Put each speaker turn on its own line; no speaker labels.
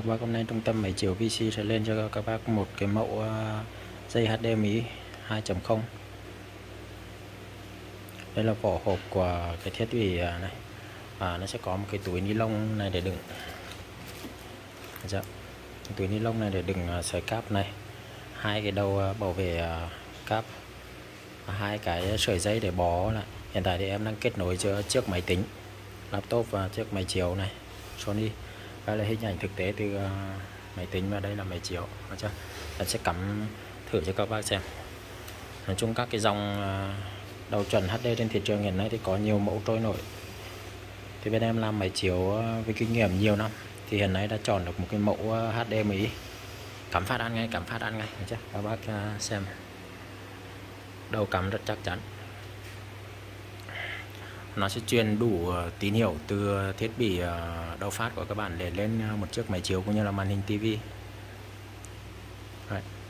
Các bác hôm nay trung tâm máy chiếu VC sẽ lên cho các bác một cái mẫu dây HDMI 2.0. Đây là vỏ hộp của cái thiết bị này. Nó sẽ có một cái túi ni lông này để đựng. Túi ni lông này để đựng sợi cáp này, hai cái đầu bảo vệ cáp, hai cái sợi dây để bó lại. Hiện tại thì em đang kết nối giữa chiếc máy tính laptop và chiếc máy chiếu này Sony. Đây là hình ảnh thực tế từ máy tính và đây là máy chiếu. Em sẽ cắm thử cho các bác xem. Nói chung các cái dòng đầu chuẩn HD trên thị trường hiện nay thì có nhiều mẫu trôi nổi. Thì bên em làm máy chiếu với kinh nghiệm nhiều năm thì hiện nay đã chọn được một cái mẫu HDMI cắm phát ăn ngay, các bác xem. Đầu cắm rất chắc chắn. Nó sẽ truyền đủ tín hiệu từ thiết bị đầu phát của các bạn để lên một chiếc máy chiếu cũng như là màn hình TV.